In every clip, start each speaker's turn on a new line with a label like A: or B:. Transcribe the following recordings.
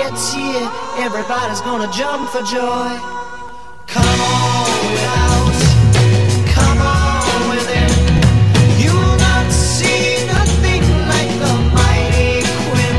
A: gets here, everybody's gonna jump for joy. Come on without, come on within. You'll not see nothing like the mighty Quinn.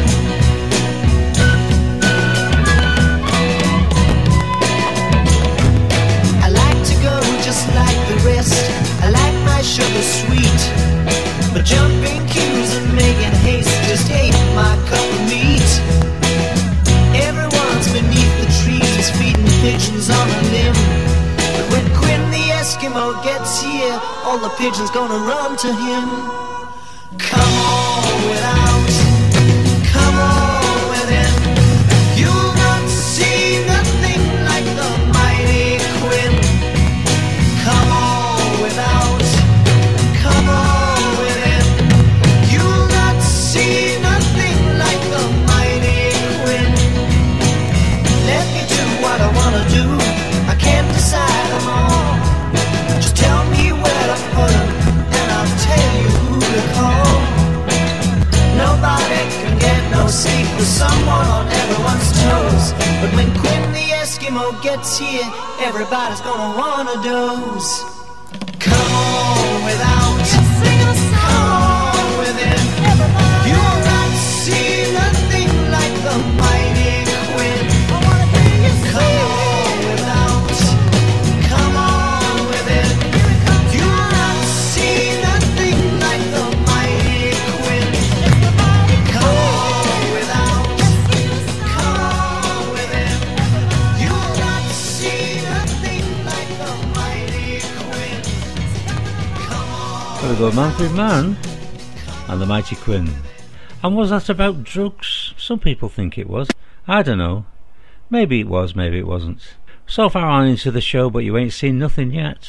A: I like to go just like the rest. I like my sugar sweet, but jumping queues and making haste just ain't my cup of meat. Everyone's beneath the trees feeding pigeons on a limb, but when Quinn the Eskimo gets here, all the pigeons gonna run to him. Come on without, come on within. You'll not see nothing like the mighty Quinn. Come on without, come on within. You'll not see nothing like the mighty Quinn. Let me do what I wanna do, I can't decide them all. Just tell me where to put them, and I'll tell you who to call. Nobody can get no sleep with someone on everyone's toes, but when Quinn the Eskimo gets here, everybody's gonna wanna doze. Come on without, come on within. You'll not see nothing like the mighty Quinn. Come on without, come on within. You'll not see nothing like the mighty Quinn. Come on without, come on within. You'll not see nothing like the mighty Quinn. Come on.
B: There we go, Manfred Mann and the Mighty Quinn. And was that about drugs? Some people think it was. I don't know. Maybe it was, maybe it wasn't. So far on into the show, but you ain't seen nothing yet.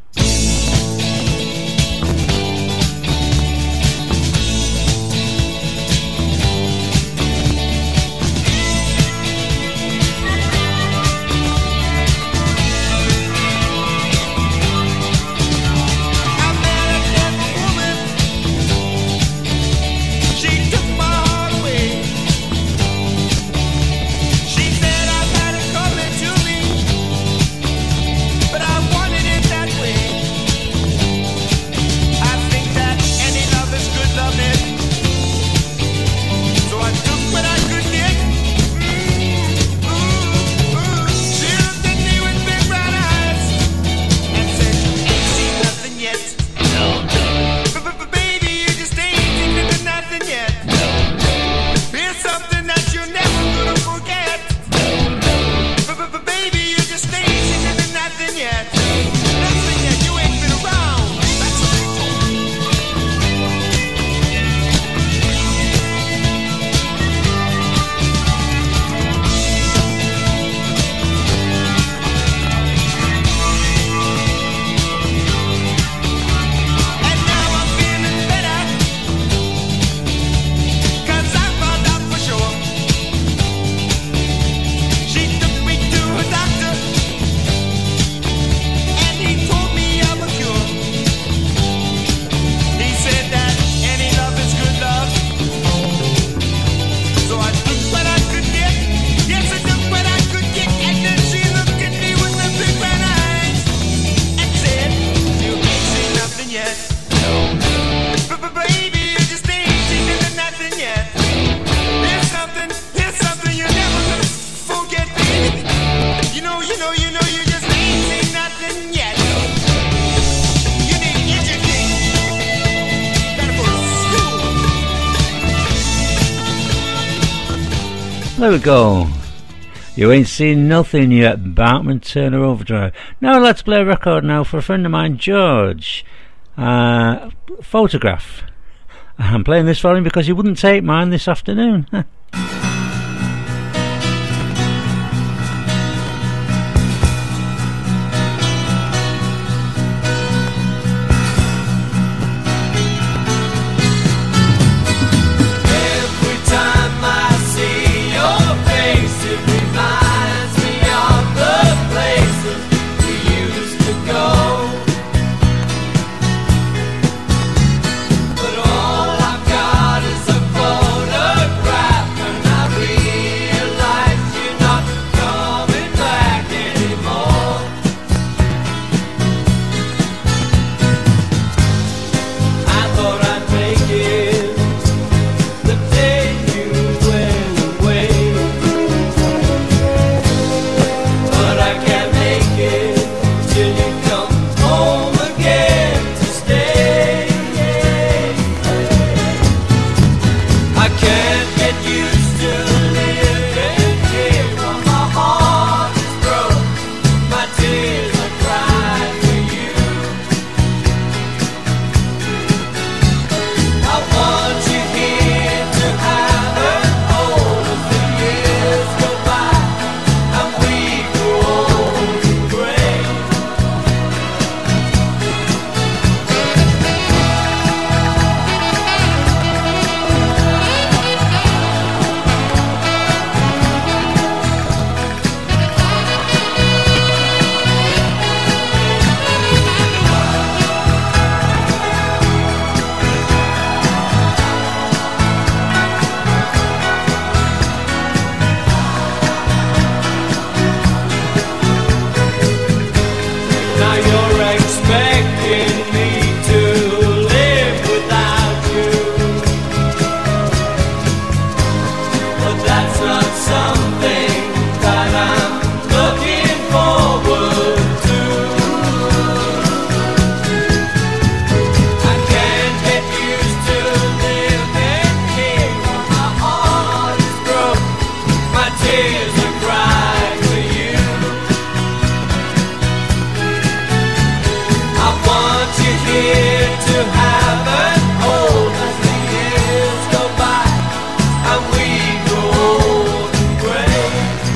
B: There we go. You ain't seen nothing yet, Bartman Turner Overdrive. Now let's play a record now for a friend of mine, George. Photograph. I'm playing this for him because he wouldn't take mine this afternoon.
C: But all I've got is a photograph. tears are crying for you. I want you here to have an hold as the years go by and we grow old and gray.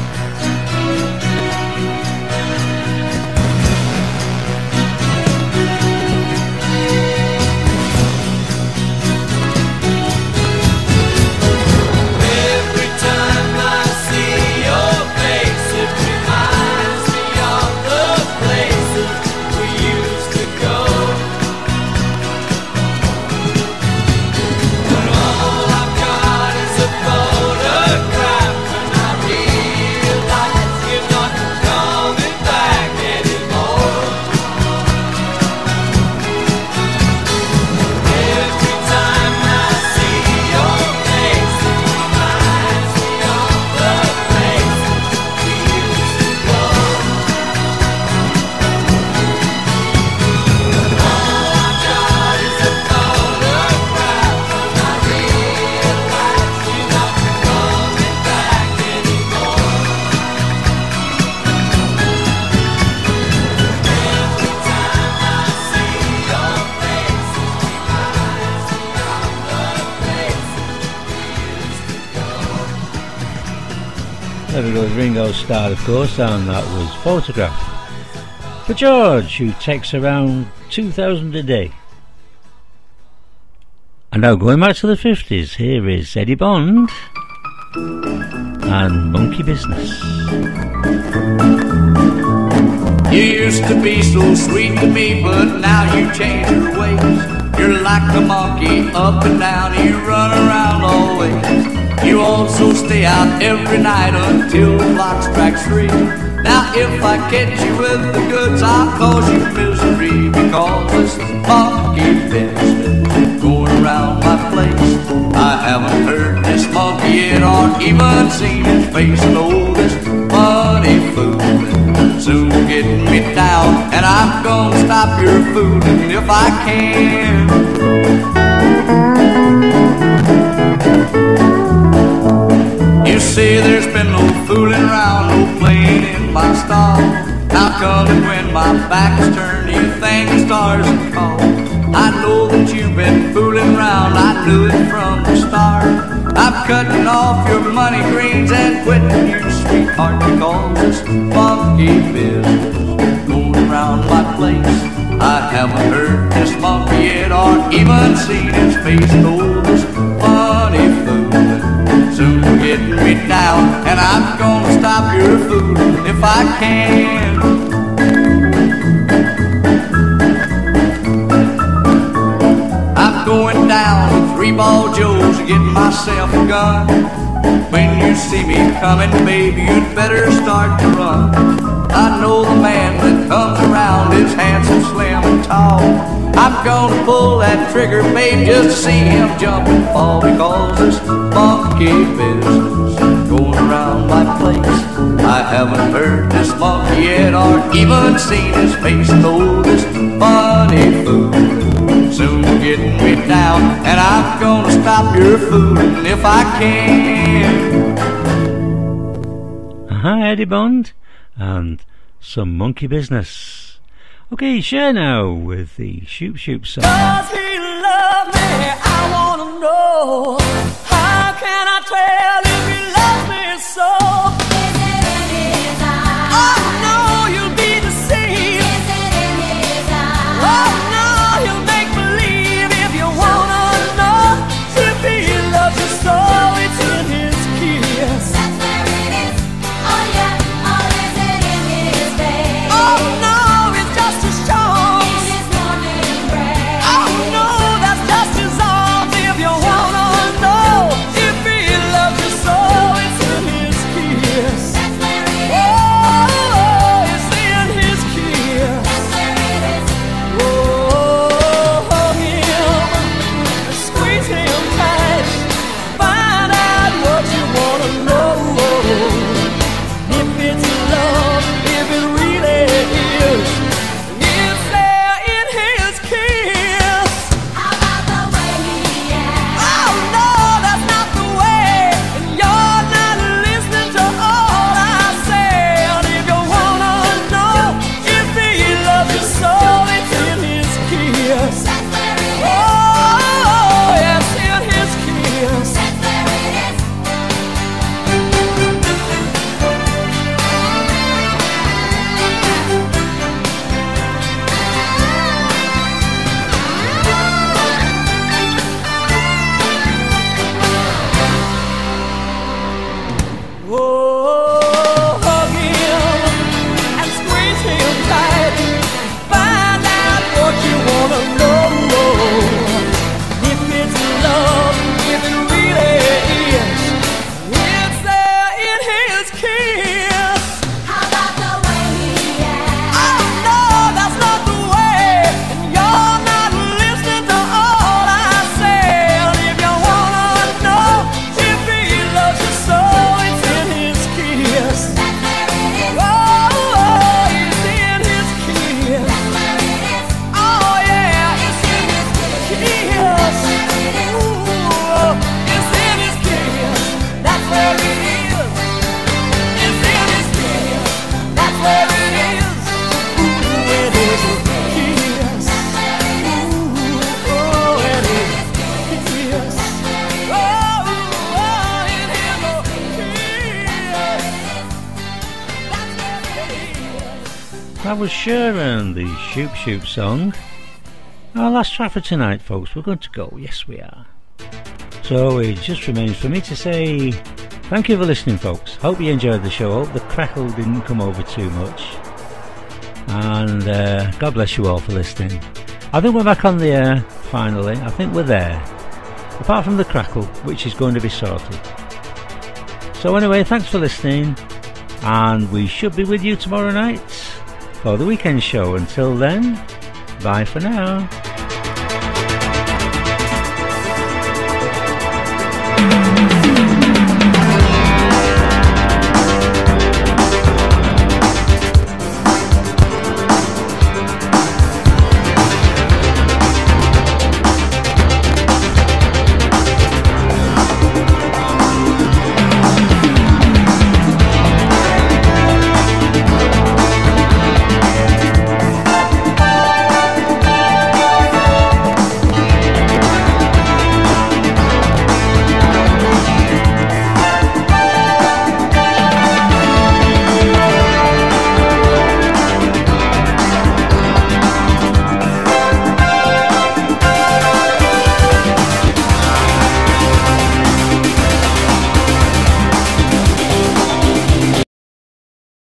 C: Every time I see your face, it reminds me of the places we used to go. But all I've got is a photograph, and I realize you're not coming back anymore. Every time I see your face, it reminds me of the places we used to go. All I've got is a photograph, and I realize you're not coming back anymore. Every time I see your face, it reminds me of the places we used to go.
B: There we go, Ringo Starr, of course, and that was Photograph. For George, who takes around 2,000 a day. And now going back to the 50s, here is Eddie Bond and Monkey Business.
D: You used to be so sweet to me, but now you changed your ways. You're like a monkey, up and down, you run around always. You also stay out every night until the clock strikes 3. Now if I catch you with the goods, I'll cause you misery, because this monkey business going around my place. I haven't heard this monkey yet or even seen his face. No, this money fooling soon getting me down, and I'm gonna stop your fooling if I can. You say there's been no fooling around, no playing in my stall. How come that when my back is turned, you think the stars have called? I know that you've been fooling around, I knew it from the start. I'm cutting off your money greens and quitting you, sweetheart, because this monkey business going around my place. I haven't heard this monkey yet or even seen his face. No, this money fooling soon getting me down, and I'm gonna stop your fooling if I can. I'm going down to Three Ball Joe's and getting myself a gun. When you see me coming, baby, you'd better start to run. I know the man that comes around is handsome, slim, and tall. I'm gonna pull that trigger, babe, just to see him jump and fall, because this monkey business going around my place. I haven't heard this monkey yet or even seen his face. No, this funny fooling soon getting me down, and I'm gonna stop your fooling if I can.
B: Eddie Bond and some Monkey Business. Okay, Cher now with the Shoop Shoop song.
C: Does he love me? I wanna know. How can I tell if he loves me so?
E: Is it in his eyes?
C: Oh no, you'll be deceived.
E: Is it in his eyes?
C: Oh no, he'll make believe. If you wanna know if he loves you so, it's in his kiss.
E: That's where it is. Oh yeah. Or is it in his face?
C: Oh no, it's just his charms.
E: In his warm embrace.
C: Oh no, that's just his arms. If you wanna know if he loves you so, it's in his kiss.
E: That's where it is.
C: Oh, it's in his kiss.
E: That's where it is.
C: Oh, hug him, squeeze him tight, find out what you wanna know. If it's love, if it really is, it's there in his kiss.
E: How about the way he acts?
C: Oh no, that's not the way, and you're not listening to all
B: That was Sharon, the Shoop Shoop song. Our last track for tonight, folks. We're going to go. Yes, we are. So it just remains for me to say thank you for listening, folks. Hope you enjoyed the show. Hope the crackle didn't come over too much. And God bless you all for listening. I think we're back on the air, finally. I think we're there. Apart from the crackle, which is going to be sorted. So anyway, thanks for listening. And we should be with you tomorrow night for the weekend show. Until then, bye for now.